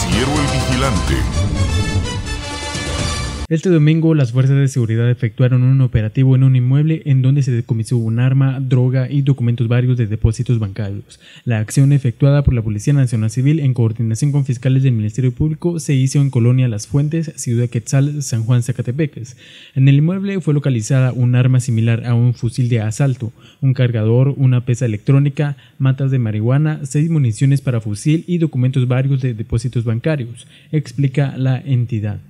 Noticiero El Vigilante. Este domingo, las fuerzas de seguridad efectuaron un operativo en un inmueble en donde se decomisó un arma, droga y documentos varios de depósitos bancarios. La acción efectuada por la Policía Nacional Civil en coordinación con fiscales del Ministerio Público se hizo en Colonia Las Fuentes, Ciudad Quetzal, San Juan, Zacatepeques. En el inmueble fue localizada un arma similar a un fusil de asalto, un cargador, una pesa electrónica, matas de marihuana, 6 municiones para fusil y documentos varios de depósitos bancarios, explica la entidad.